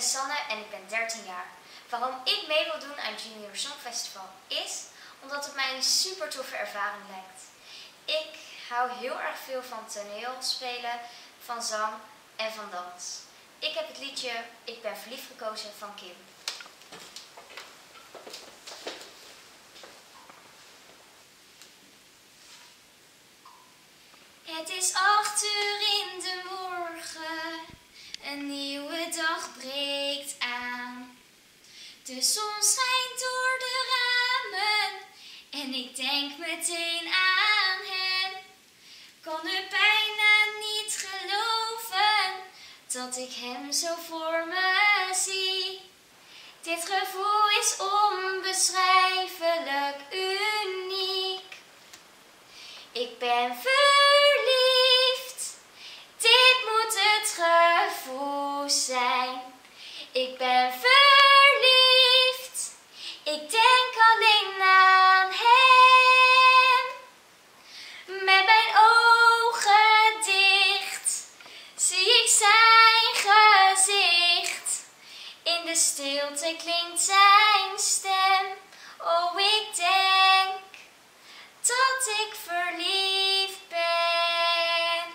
Sanne en ik ben 13 jaar. Waarom ik mee wil doen aan het Junior Songfestival is omdat het mij een super toffe ervaring lijkt. Ik hou heel erg veel van toneel spelen, van zang en van dans. Ik heb het liedje Ik ben verliefd gekozen van Kim. Het is 8 uur in de morgen, een nieuwe dag breekt aan. De zon schijnt door de ramen en ik denk meteen aan hem. Kan het bijna niet geloven dat ik hem zo voor me zie. Dit gevoel is onbeschrijfelijk uniek. Ik ben verliefd, dit moet het gevoel zijn. Ik ben verliefd, ik denk alleen aan hem. Met mijn ogen dicht zie ik zijn gezicht. In de stilte klinkt zijn stem. Oh, ik denk dat ik verliefd ben.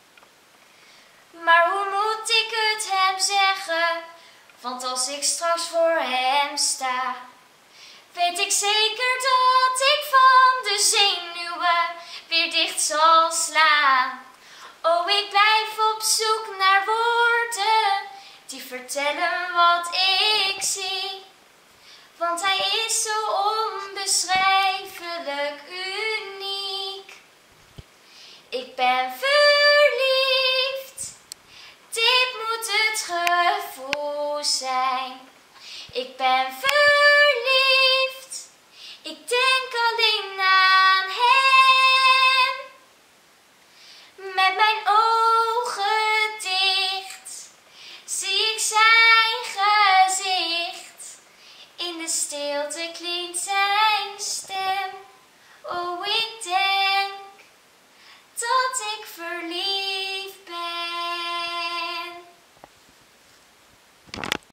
Maar hoe moet ik het hem zeggen? Want als ik straks voor hem sta, weet ik zeker dat ik van de zenuwen weer dicht zal slaan. Oh, ik blijf op zoek naar woorden die vertellen wat ik zie. Want hij is zo onbeschrijfelijk uniek. Ik ben verliefd, dit moet het gevoel zijn. Ik ben verliefd.